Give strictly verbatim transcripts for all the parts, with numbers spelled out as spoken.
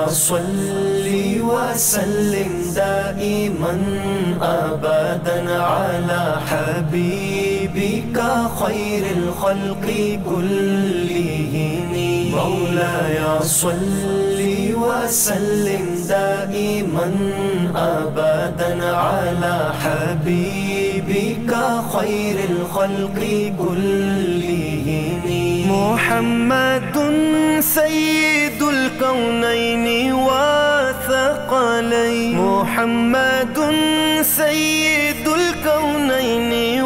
صل وسلم دائما أبدا على حبيبك خير الخلق كلهم. مولاي صل وسلم دائما أبدا على حبيبك خير الخلق كلهم. محمد سيد الكونين وثقلين، محمد سيد الكونين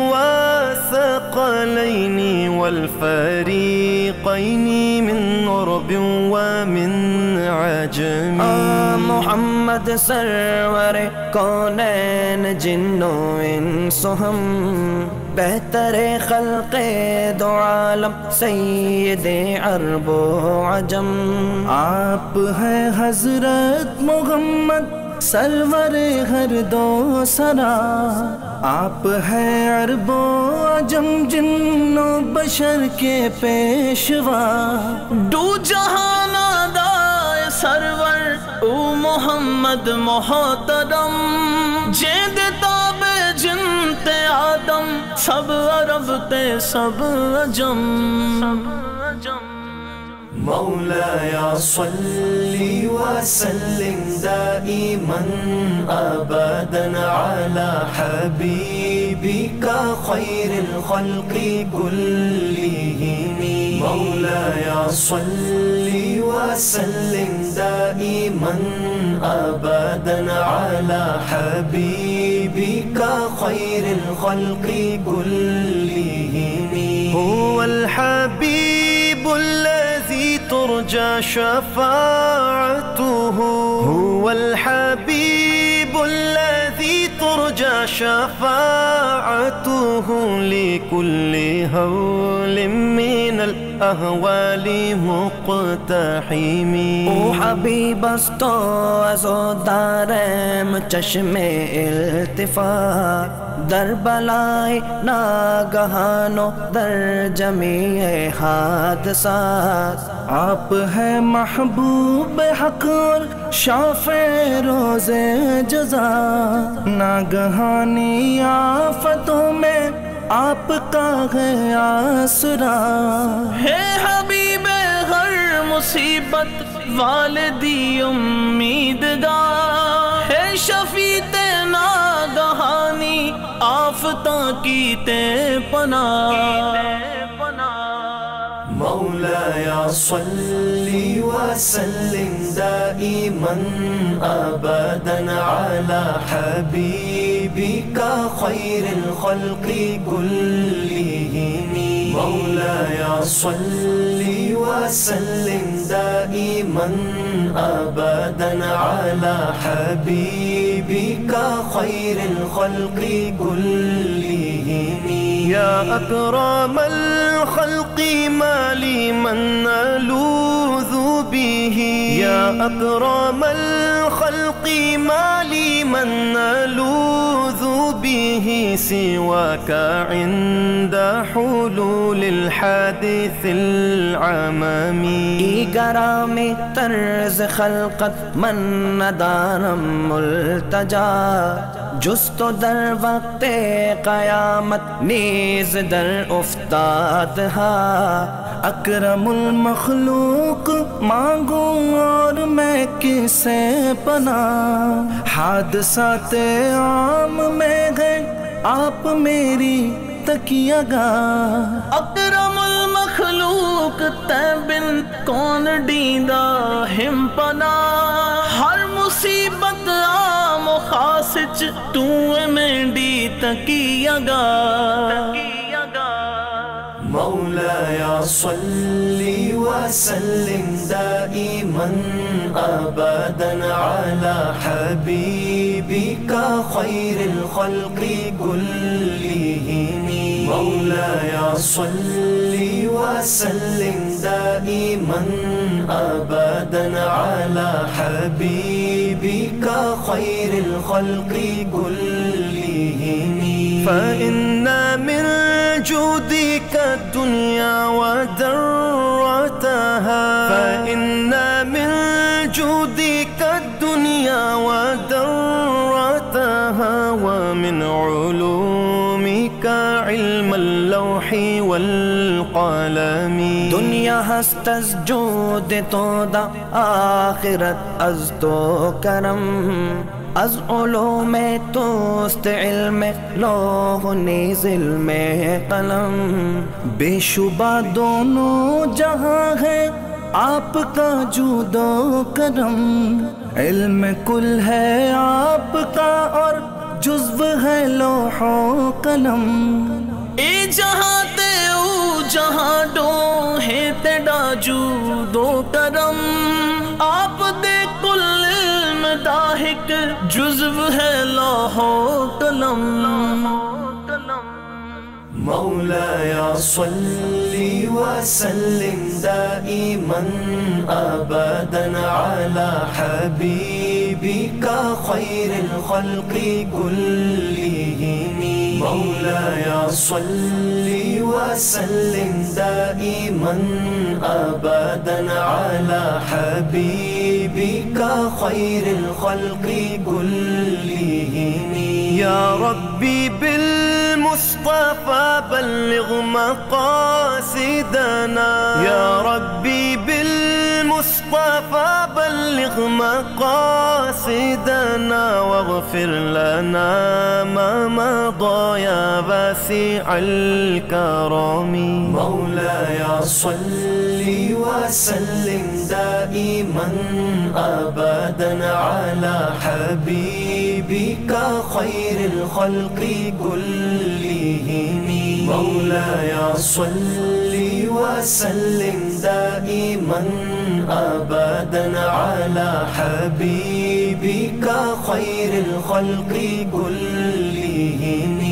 وثقلين والفريقين من عرب ومن عجم. آه محمد سرور कौनैन जिन्नो इंस हम बेहतर खल्क़ दो आलम सैयदे अरबो अजम। आप है हजरत मोहम्मद सरवर हर दो सरा, आप है अरबो अजम जिन्नो बशर के पेशवा। दो जहाना दाए सरवर ओ मोहम्मद मोहतरम, जेद ताबे जिनते आदम सब अरब ते सब अजम। مولاي صل وسلم دائما أبدا على حبيبك خير الخلق كلهم. مولاي صل وسلم دائما أبدا على حبيبك خير الخلق كلهم. هو الحبيب الذي ترجى شفاعته، هو الحبيب الذي ترجى شفاعته لكل هول من الأهوال مقتحم. او حبیب استو ازو دارم چشم التفات، در بلائے ناگہانو در جمیع حادثات. آپ ہے محبوب حق اور شافع روز جزا، ناگہانی آفتوں میں آپ کا ہے آسرا. ہے حبیب ہر مصیبت والدی امیدگار، ہے شفیع ناگہانی آفتاں کیتے پناہ. مولاي صل وسلم دائما أبدا على حبيبك خير الخلق كلهم. مولاي صل وسلم دائما أبدا على حبيبك خير الخلق كلهم. يا أكرم الخلق ما لي من ألوذ به، يا أكرم الخلق ما لي من ألوذ به سواك عند حلول الحادث العممي. إكرامي طرز خلقت من ندارم ملتجا، جست در وقت قیامت نیز در افتاد ہا. اکرم المخلوق مانگوں اور میں کسے پناہ، حادثات عام میں ہے آپ میری تکیہ گاہ. اکرم المخلوق تے بن کون ڈیندا ہم پناہ، ہر مصیبت عام و خاص چ تو میں ڈی تکیہ گاہ. مولاي صل وسلم دائما أبدا على حبيبك خير الخلق كلهم. مولاي صل وسلم دائما أبدا على حبيبك خير الخلق كلهم. فإن من جودك الدنيا ودرتها، فإن من جودك lawhi wal qalami. Dunya hast az jod toda, akhirat az to karam. Az ulum tost ilm loh niz ilm qalam. बेशुबा दोनों जहां है आपका जूदो करम। इल्म कुल है आपका और जुज़्व है लोहो कलम। ए जहां ते ऊ जहां डो है तेरा जूदो करम। आप दे कुल इल्म दाहिक जुज़्व है लोहो कलम। مولاي صل وسلم دائما أبدا على حبيبك خير الخلق كلهم. مولاي صل وسلم دائما أبدا على حبيبك خير الخلق كلهم. يا ربي بالمصطفى بلغ مقاصدنا. يا ربي بالمصطفى بلغ مقاصدنا واغفر لنا ما مضى يا واسع الكرم. مولاي صل وسلم دائما أبدا على حبيبك خير الخلق كلهم. مولاي صل وسلم دائما أبدا على حبيبك خير الخلق كلهم.